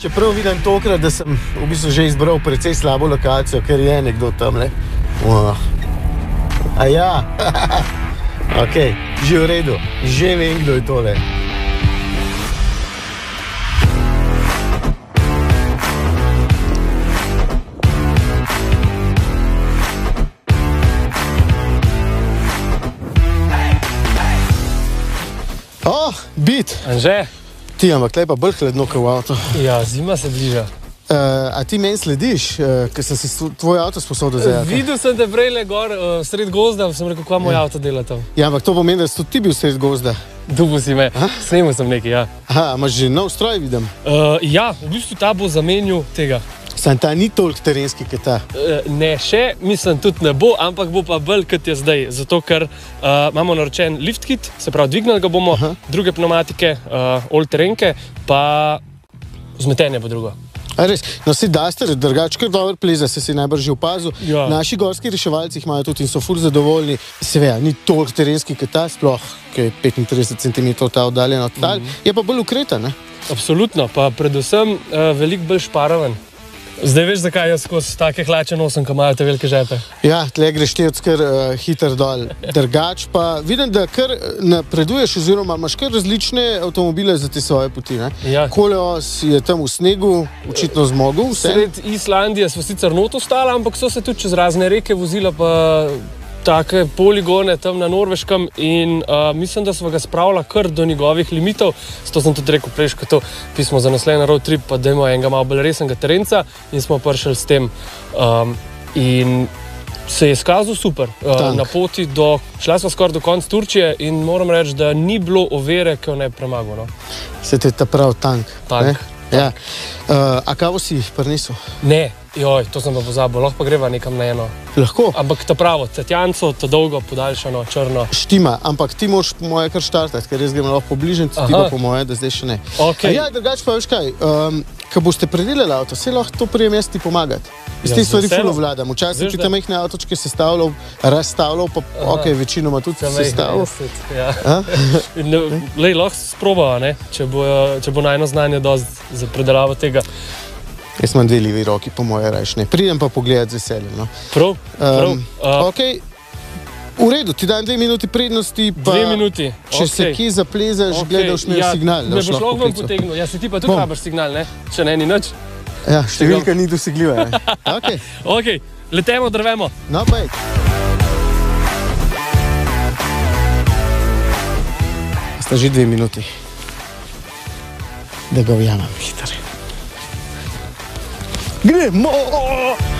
Čeprav vidim tokrat, da sem v bistvu že izbral precej slabo lokacijo, ker je nekdo tamle. A ja, ok, že v redu, že vem, kdo je tole. Bit. Anže? Ti, ampak tle pa bolj hladno, kot v avto. Ja, zima se bliža. A ti meni slediš, ker sem si tvoj avto sposodil za jaka? Videl sem te prej gor sred gozda, sem rekel, kva moj avto dela tam. Ja, ampak to pomeni, da si tudi ti bil sred gozda. Dubu si me, snemal sem nekaj, ja. Aha, imaš že nov stroj, vidim? Ja, v bistvu ta bo zamenil tega. Sam ta ni toliko terenski, kot ta. Ne, še, mislim, tudi ne bo, ampak bo pa bolj, kot je zdaj. Zato, ker imamo naročen lift kit, se pravi, dvignali ga bomo, druge pneumatike, all terenke, pa vzmetenje bo drugo. A res, no si Duster, drugače kar dobro pleza, se si najbrž že opazil. Ja. Naši gorski reševalci jih imajo tudi in so ful zadovoljni. Seveda, ni toliko terenski, kot ta, sploh, ki je 35 cm ta oddaljen od tal, je pa bolj ukreta, ne? Absolutno, pa predvsem veliko bolj šparaven. Zdaj veš, zakaj jaz skozi take hlače nosim, ko imajo te velike žepe? Ja, tle greš tec kar hiter dol. Drugač pa vidim, da kar napreduješ oziroma imaš kar različne avtomobile za te svoje poti, ne? Ja. Koleos je tam v snegu, očitno zmogel. Sred Islandije smo sicer not ostali, ampak so se tudi čez razne reke vozila pa take poligone tam na Norveškem in mislim, da smo ga spravila kar do njegovih limitov. Zato sem tudi rekel prej, ko to pismo za naslednji road trip, pa dajmo enega malo bolj resnega terenca in smo prišli s tem. In se je izkazal super. Na poti šla sva skoraj do konca Turčije in moram reči, da ni bilo ovire, ki jo ne premagal. Se te je ta prav tank. Tank. Ja. A kavo si prinesel? Ne. Joj, to sem pa pozabil, lahko pa greva nekam na eno. Lahko. Ampak ta pravo, cetjanco, ta dolgo, podaljšano, črno. Štima, ampak ti moraš po moje kar štartati, ker jaz grem lahko po bližnjici, ti pa po moje, da zdaj še ne. Okay. A ja, drugače pa veš kaj, ko boste predelali avto, se lahko to prijem jaz ti pomagati. Jaz ti stvari ful vladam. Včasih ti tam majhne avtočke sestavljal, razstavljal, pa ok, večinoma tudi sestavljal. Lej, lahko sprobava, ne, če bo najno znanje dosti za predelavo tega. Jaz imam dve levi roki, po moje rajš ne. Pridem pa pogledati z veseljem. No. Prav. Ok, v redu, ti dam 2 minuti prednosti, pa 2 minuti. Če se kje zaplezaš, gledaš me signal. Me boš lahko vam potegnil, ja si ti pa tudi rabaš signal, ne? Če ne, ni nič. Ja, številka ni dosegljiva, ne? Ok, letemo, drvemo. No, pa sta že 2 minuti, da ga ujamem hitro. Gremo!